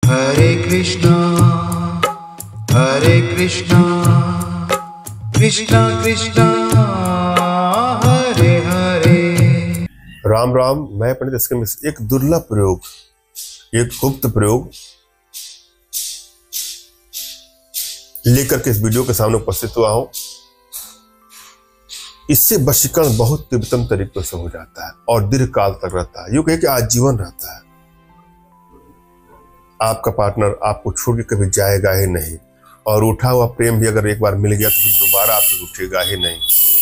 हरे कृष्णा कृष्णा कृष्णा हरे हरे। राम राम। मैं पंडित एस के मिश्र एक दुर्लभ प्रयोग, एक गुप्त प्रयोग लेकर के इस वीडियो के सामने उपस्थित हुआ हूं। इससे वशीकरण बहुत तीव्रतम तरीके से हो जाता है और दीर्घ काल तक रहता है, यूं कहे कि आजीवन रहता है। आपका पार्टनर आपको छोड़ के कभी जाएगा ही नहीं, और उठा हुआ प्रेम भी अगर एक बार मिल गया तो फिर दोबारा आपसे उठेगा ही नहीं।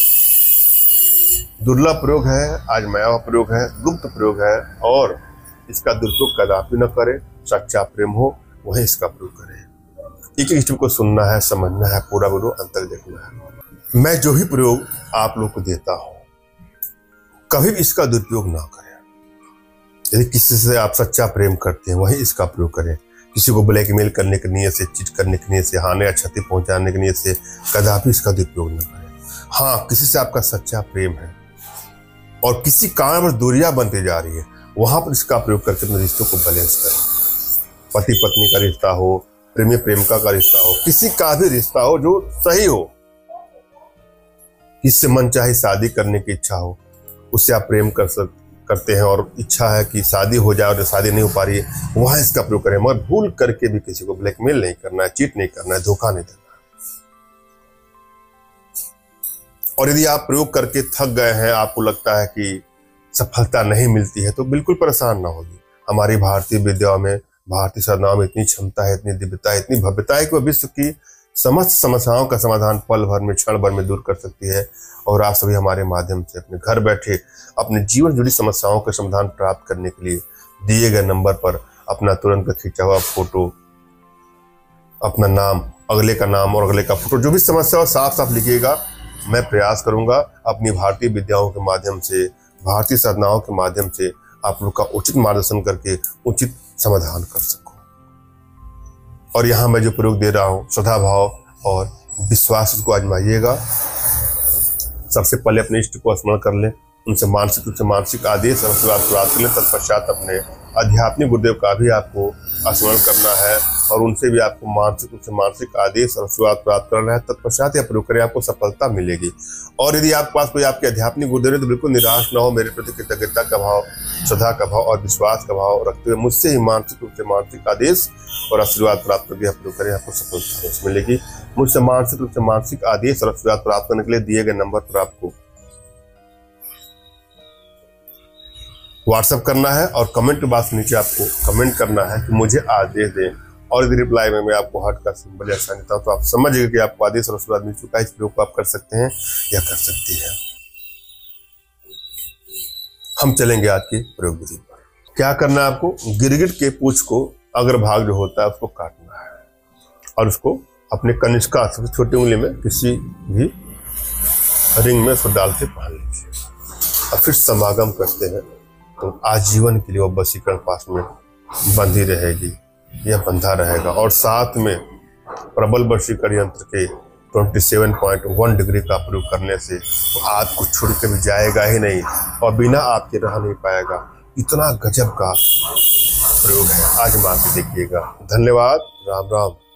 दुर्लभ प्रयोग है, आजमाया हुआ प्रयोग है, गुप्त प्रयोग है, और इसका दुरुपयोग कदापि न करें। सच्चा प्रेम हो वही इसका प्रयोग करें। एक एक स्टेप को सुनना है, समझना है, पूरा वीडियो अंत तक देखना है। मैं जो भी प्रयोग आप लोग को देता हूं, कभी भी इसका दुरुपयोग ना करें। यदि किसी से आप सच्चा प्रेम करते हैं वही इसका प्रयोग करें। किसी को ब्लैकमेल करने की नीयत से, चीट करने की नीयत से, हानि या क्षति पहुंचाने की नीयत से कदापि इसका दुरुपयोग न करें। हाँ, किसी से आपका सच्चा प्रेम है और किसी कारण पर दूरियां बनती जा रही है, वहां पर इसका प्रयोग करके अपने रिश्तों को बैलेंस करें। पति पत्नी का रिश्ता हो, प्रेमी प्रेमिका का रिश्ता हो, किसी का भी रिश्ता हो जो सही हो, किससे मन चाहे शादी करने की इच्छा हो, उससे आप प्रेम करते हैं और इच्छा है कि शादी हो जाए और शादी नहीं हो पा रही है, वहां इसका प्रयोग करें। मगर भूल करके भी किसी को ब्लैकमेल नहीं करना है, चीट नहीं करना है, धोखा नहीं देना है। और यदि आप प्रयोग करके थक गए हैं, आपको लगता है कि सफलता नहीं मिलती है, तो बिल्कुल परेशान ना होइए। हमारी भारतीय विद्याओं में, भारतीय साधनाओं में इतनी क्षमता है, इतनी दिव्यता है, इतनी भव्यता है कि वह विश्व की समस्त समस्याओं का समाधान पल भर में, क्षण भर में दूर कर सकती है। और आप सभी हमारे माध्यम से अपने घर बैठे अपने जीवन जुड़ी समस्याओं का समाधान प्राप्त करने के लिए दिए गए नंबर पर अपना तुरंत खींचा हुआ फोटो, अपना नाम, अगले का नाम और अगले का फोटो, जो भी समस्या हो साफ साफ लिखिएगा। मैं प्रयास करूंगा अपनी भारतीय विद्याओं के माध्यम से, भारतीय साधनाओं के माध्यम से आप लोग का उचित मार्गदर्शन करके उचित समाधान कर सकूं। और यहाँ मैं जो प्रयोग दे रहा हूँ, श्रद्धा भाव और विश्वास को आजमाइएगा। सबसे पहले अपने इष्ट को स्मरण कर लें, उनसे मानसिक रूप से मानसिक आदेश और आशीर्वाद प्राप्त कर लें। तत्पश्चात अपने आध्यात्मिक गुरुदेव का भी आपको स्मरण करना है और उनसे भी आपको मानसिक रूप से मानसिक आदेश और आशीर्वाद प्राप्त करना है। तत्पश्चात यह प्रयोग करें, आपको सफलता मिलेगी। और यदि आपके पास कोई आपके आध्यात्मिक गुरुदेव है तो बिल्कुल निराश न हो। मेरे प्रति कृतज्ञता का भाव, श्रद्धा का भाव और विश्वास का भाव रखते हुए मुझसे ही मानसिक रूप से मानसिक आदेश और आशीर्वाद प्राप्त करके प्रयोग करें, आपको सफलता मिलेगी। मुझसे मानसिक रूप से मानसिक आदेश और आशीर्वाद प्राप्त करने के लिए दिए गए नंबर पर आपको व्हाट्सएप करना है और कमेंट के बाद नीचे आपको कमेंट करना है कि मुझे आदेश दें। और यदि रिप्लाई में मैं आपको हार्ट का सिंबल या साइन देता हूं तो आप समझिएगा कि आपको आदेश और आशीर्वाद मिल चुका है। इस प्रयोग को आप कर सकते हैं या कर सकती हैं। हम चलेंगे आज की प्रयोग विधि पर। क्या करना है आपको? गिरगिट के पूंछ को, अग्रभाग जो होता है उसको काटना है और उसको अपने कनिष्का, सबसे छोटी उंगली में किसी भी रिंग में उसको डाल के पहन लीजिए और फिर समागम करते हैं तो आजीवन के लिए वो वशीकरण पास में बंधी रहेगी, यह बंधा रहेगा। और साथ में प्रबल वशीकरण यंत्र के 27.1 डिग्री का प्रयोग करने से वो आपको छोड़ के भी जाएगा ही नहीं और बिना आपके रह नहीं पाएगा। इतना गजब का प्रयोग है, आजमा के देखिएगा। धन्यवाद। राम राम।